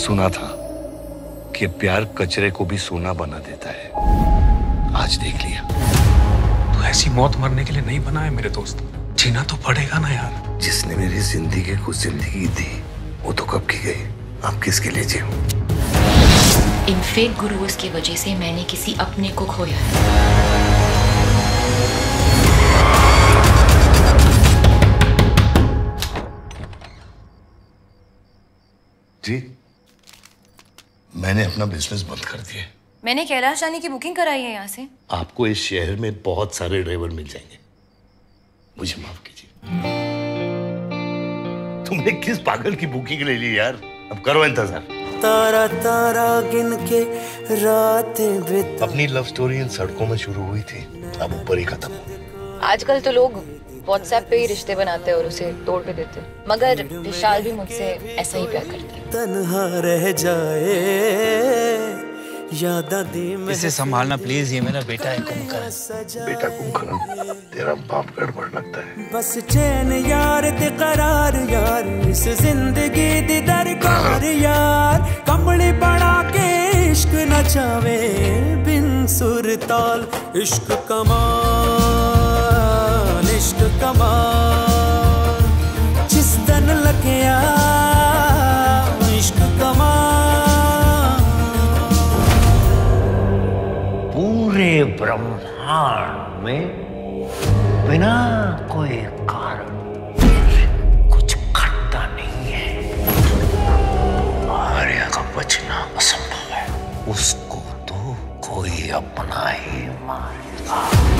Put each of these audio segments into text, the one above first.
सुना था कि प्यार कचरे को भी सोना बना देता है। आज देख लिया। तो ऐसी मौत मरने के लिए नहीं बना है मेरे दोस्त, जीना तो पड़ेगा ना यार। जिसने मेरी जिंदगी को जिंदगी दी वो तो कब की गई, आप किसके लिए जियो? इन फेक गुरुओं की वजह से मैंने किसी अपने को खोया है। जी, मैंने अपना बिजनेस बंद कर दिया। मैंने कैलाश जाने की बुकिंग कराई है यहाँ से। आपको इस शहर में बहुत सारे ड्राइवर मिल जाएंगे, मुझे माफ कीजिए। तुमने किस पागल की बुकिंग ले ली यार? अब करो इंतजार। तारा तारा गिन के रातें बिता। अपनी लव स्टोरी इन सड़कों में शुरू हुई थी, अब ऊपर ही खत्म हो। आजकल तो लोग व्हाट्सएप पे ही रिश्ते बनाते हैं और उसे तोड़ भी देते हैं, मगर विशाल भी मुझसे ऐसा ही प्यार करती है। तन्हा रह जाए यादा दी में। इसे संभालना प्लीज, ये मेरा बेटा है कुंभकर्ण। बेटा कुंभकर्ण तेरा बाप गड़बड़ लगता है। बस चैन यार ते करार यार, इस जिंदगी दी दरकार यार। कंबली बना के इश्क नचावे बिन सुर ताल। इश्क कमाल, इश्क कमाल, जिस दिन लगिया इश्क कमाल। पूरे ब्रह्मांड में बिना कोई कारण कुछ घटता नहीं है। आर्या का बचना असंभव है, उसको तो कोई अपना ही मारेगा।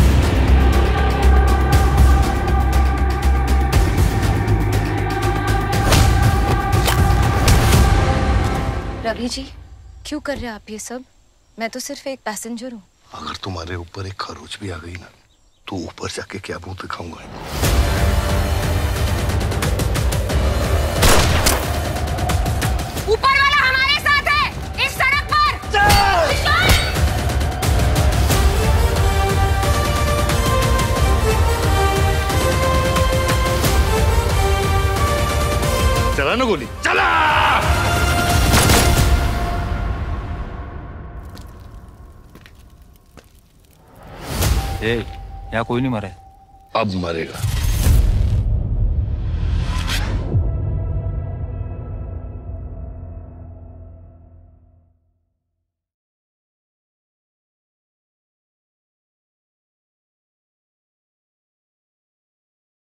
रवि जी, क्यों कर रहे हैं आप ये सब? मैं तो सिर्फ एक पैसेंजर हूँ। अगर तुम्हारे ऊपर एक खरोच भी आ गई ना, तो ऊपर जाके क्या मुंह दिखाऊंगा? ऊपर वाला हमारे साथ है, इस सड़क पर। चला ना गोली, चला। यहाँ कोई नहीं मरा है। अब मरेगा।